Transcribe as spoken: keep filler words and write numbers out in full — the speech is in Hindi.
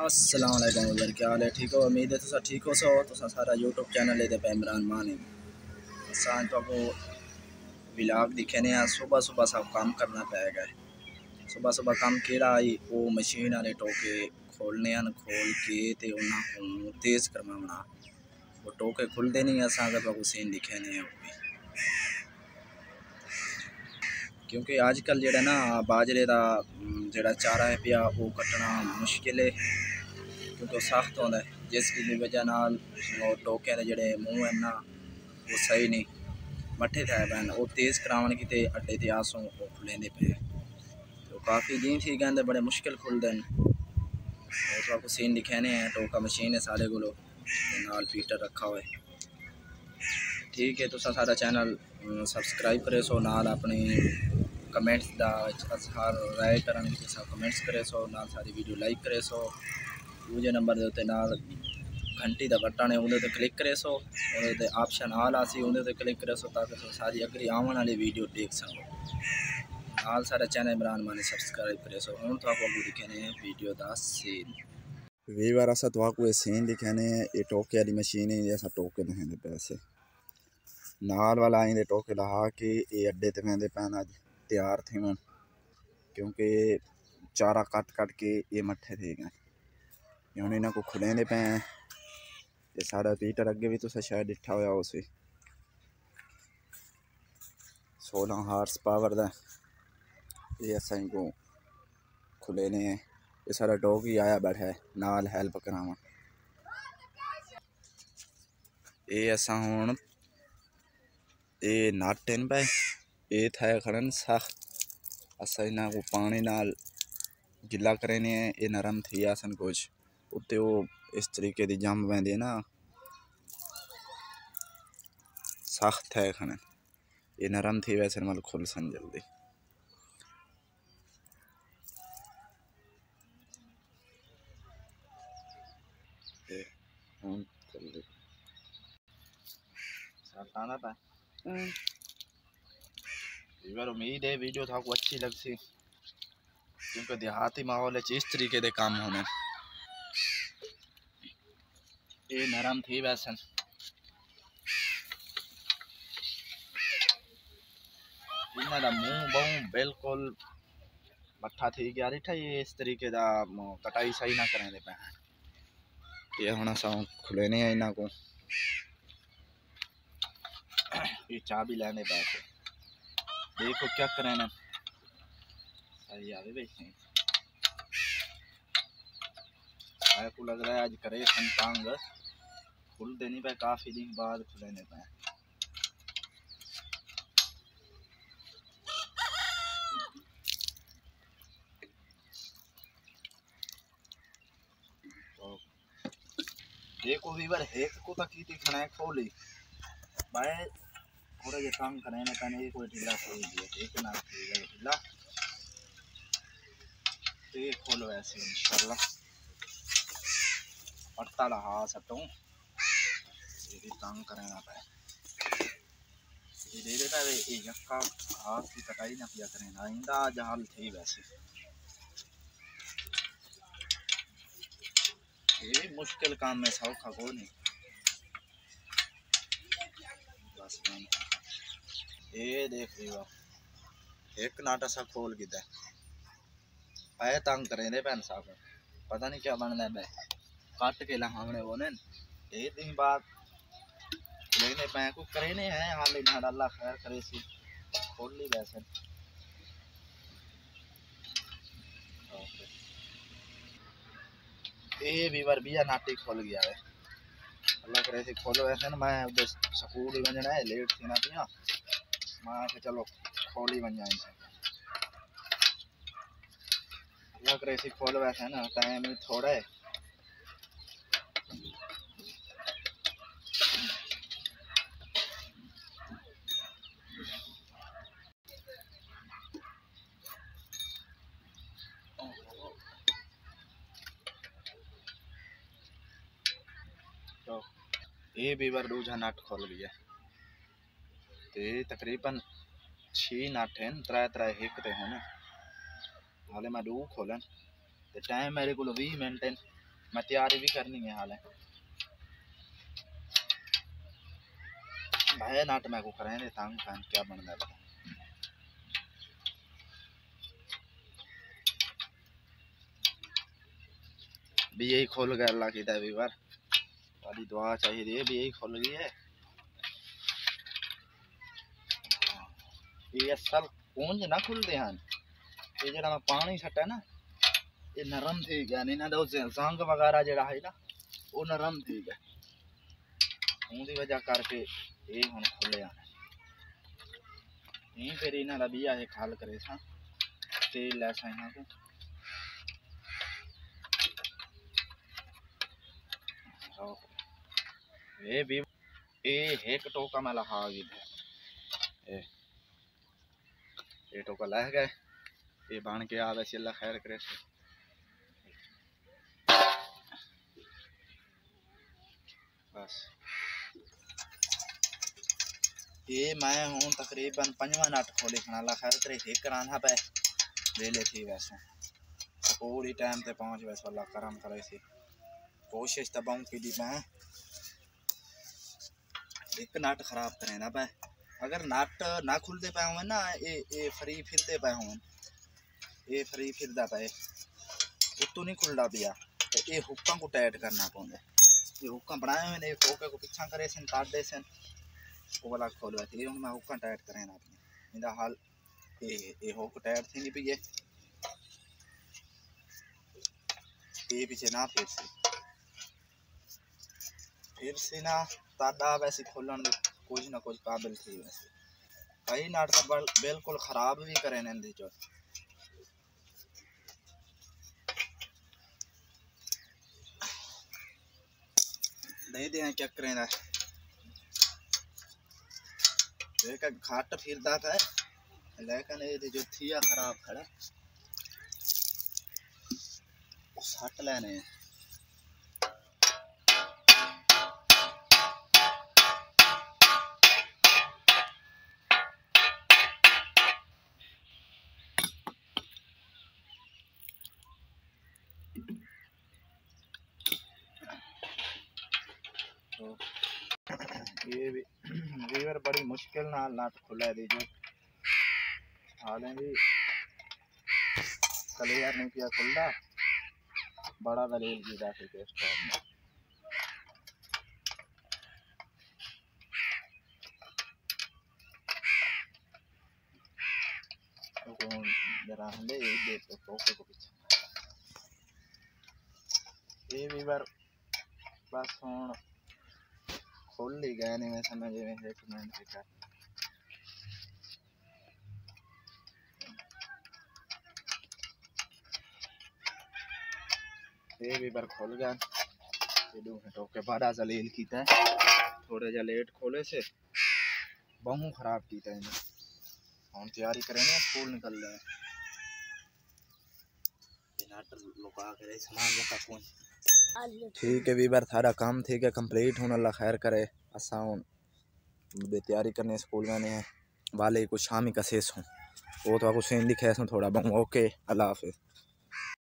अस्सलाम वालेकुम उधर क्या हाल है? ठीक हो? उम्मीद है तुम ठीक हो। सो तुम सारा यूट्यूब चैनल है पे इमरान मान है असान तो को व्लॉग दिखने सुबह सुबह सब काम करना पेगा। सुबह सुबह काम केड़ा आई वो मशीन वाले टोके खोलने खोल के ते उन्हें तेज़ करवाना वो टोके खुलते नहीं असा अगर तो सीन दिखे नहीं क्योंकि अजकल जो ना बाजरे का जोड़ा चारा है पिया वो कटना मुश्किल है क्योंकि सख्त होता है जिसकी वजह नाल टोके के जोड़े मूँह है ना वो सही नहीं मट्ठे थे पैन वो तेज़ करावन कि अड्डे ते आसों वो खुलेंदे पे तो काफ़ी दिन ठीक कहते बड़े मुश्किल खुलते हैं। और तो सीन दिखाने हैं टोका मशीन है सारे को नाल पीटर रखा हुआ है। ठीक है तो सारा चैनल सब्सक्राइब करे सो नाल अपनी कमेंट्स दा हर राय करन की कमेंट्स करे सो नाल सारी वीडियो लाइक करे सो दूजे नंबर दे उत्ते नाल घंटी का बटन है उन्हें क्लिक करे सो उन्हें ऑप्शन आल आसी उन्हें क्लिक करे सो ताकि तो सारी अगली आने वाली वीडियो देख सको। नाल सारा चैनल इमरान माने सब्सक्राइब करे सो हम तो आपको दिखाने वीडियो का सीन वीवर असा तो आपको सीन दिखाने ये टोके वाली मशीन है जैसा टोके नहीं पैसे नाल वाला आइंदे टोके लहा के ये अड्डे ते वेंदे पैन अज तैयार थे मन क्योंकि चारा कट कट के ये मट्ठे थे गए हूँ इन्हों को खुलेंदे पे ये सारा पीटर अगे भी तुसा शायद डिठा होया उसे सोलह हार्स पावर दा ये असाई को खुले ने ये सारा डॉग ही आया बैठा है नाल हेल्प करावा ये असा हुण ये नाटन पे ये थे खड़न सख्त असा इन्हों को पानी नाल गिला करें ये नरम थी आसन कुछ उत्ते वो इस तरीके की जम पैंदी ना सख्त है खड़न ये नरम थी वैसे मतलब खुल सन जल्दी उम्मीद है वीडियो था आपको अच्छी लगती क्योंकि देहाती माहौल है इस तरीके के काम होने ये नरम थी वैसे इन्हों मुँह बहु बिल्कुल मट्ठा थी गया रिठा ये इस तरीके का कटाई सही ना करें पे ये हम अस खुले नहीं इन्हों को ये चाह भी लेने पैसे देखो क्या करें ना सही आवे भाई को लग रहा है आज करे संतांग खुल देनी पे काफी दिन बाद खुलेने पे तो देखो वीवर एक को तक की दिखना खोली भाई थोड़ा ये काम करें ना कने कोई ढीला खोल दिया एक ना ढीला तो ये खोलो ऐसे इंशाल्लाह पट्टा लहा सटूं ये भी काम करना पे ये दे देता है ये यक्का हाथ की कटाई ना किया करें आइंदा जहाल थी वैसे ये मुश्किल काम में सौखा को नहीं बस ये देख लियो एक नाटा सा खोल गिदा आए तंग करें दे भैन साहब पता नहीं क्या बनना है काट के लहावने वो ने ये दिन बाद लेने पे कुछ करे नहीं है हाल इन्हां अल्लाह खैर करे सी खोल ली वैसे ये वीवर बिया नाटी खोल गया है अल्लाह करे सी खोलो वैसे ना मैं उधर स्कूल ही वजना है लेट थी ना पिया मैं के चलो खोल ही बन जाए अल्लाह करे सी खोल वैसे ना टाइम थोड़ा है तो ये वीवर दूजा नट खोल गया ते तकरीबन छह नट हैं त्रै त्रै एक ते हैं हाले मैं दो खोलन ते टाइम मेरे को बीस मिनट है मैं तैयारी भी करनी है हाल है भाई नाट मैं को करें दे तंग खान क्या बनता है भी यही खोल गया अल्लाह की दया बार वाली दुआ चाहिए भी यही खुल गई है ये असल कूंज ना खुलते हैं ये जरा मैं पानी सटा ना ये नरम थी गया नहीं ना तो जंग वगैरह जरा है ना वो नरम थी गया उनकी वजह करके ये हुन खुले आने नहीं फिर इन्हां दा बिया है खाल करे सा तेल ऐसा इन्हां को ये भी ये एक टोका में लहा गई है ये टोका लह गए ये बन के आवे से अल्लाह खैर करे बस ये मैं हूँ तकरीबन पंजवा नट खोले खाना अल्लाह खैर करे एक कराना पे वेले थी वैसे पूरी टाइम ते पहुंच वैसे अल्लाह करम करे सी कोशिश तबाऊ की दी मैं एक नट खराब करे ना पे अगर नट ना खुलते पे हुए ना ये ये फ्री फिरते पे हुए ये फ्री फिरदा पे उतो नहीं खुलदा पिया तो ये हुक्का को टाइट करना पौंदा ये हुक्का बनाए हुए ने कोके को पीछा करे सन काट दे सन वो वाला खोल थे ये मैं हुक्का टाइट करें ना अपने इंदा हाल ये ये हुक टाइट थी नहीं पी ये पीछे ना फिर से फिर से ना तादा वैसे खोलन कुछ ना कुछ काबिल थी वैसे कई नाट तो बिल्कुल खराब भी करे ने जो दे दे क्या करें ना एक घाट फिरदा था लेकिन ये जो थिया खराब खड़ा सट लेने तो ये भी वीवर बड़ी मुश्किल नाल नट खुला दी जो हालें भी क्लियर नहीं किया खुला बड़ा दलील की जाती है स्टॉक में तो जरा हंडे ये दे तो टोके को पीछे ये वीवर बस हुन खोल ही गए नहीं मैं समझ में एक मिनट से कर ये भी बार खोल गया ये दो घंटों के बाद जलील कीता है थोड़े जा लेट खोले से बहु खराब कीता है इन्हें हम तैयारी करें ना स्कूल निकल रहे हैं लुका करे सामान लगा फोन ठीक है भी बार थारा काम ठीक है कंप्लीट होना अल्लाह खैर करे असा तैयारी करने स्कूल में हैं वाले कुछ शामी का शेष हूँ वो तो आपको सेम दिखे थोड़ा बहुत ओके अल्लाह हाफिज़।